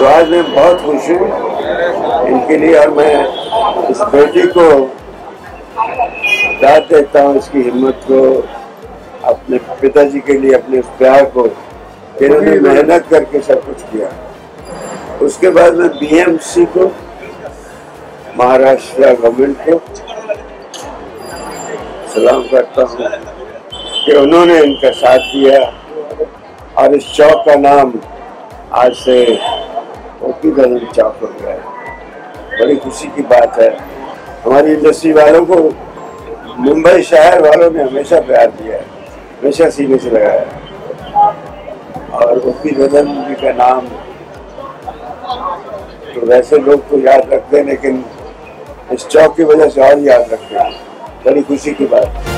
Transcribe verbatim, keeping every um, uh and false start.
तो आज मैं बहुत खुश हूँ इनके लिए, और मैं इस बेटी को दाद देता हूँ, इसकी हिम्मत को, अपने पिताजी के लिए अपने उस प्यार को, इन्होंने मेहनत करके सब कुछ किया। उसके बाद मैं बीएमसी को, महाराष्ट्र गवर्नमेंट को सलाम करता हूँ कि उन्होंने इनका साथ दिया और इस चौक का नाम आज से ओपी गंज चौक हो गया है। बड़ी खुशी की बात है। हमारी इंडस्ट्री वालों को मुंबई शहर वालों ने हमेशा प्यार दिया है, हमेशा सीने से लगाया है। और ओपी गंज जी का नाम तो वैसे लोग तो याद रखते हैं, लेकिन इस चौक की वजह से और याद रखते हैं। बड़ी खुशी की बात है।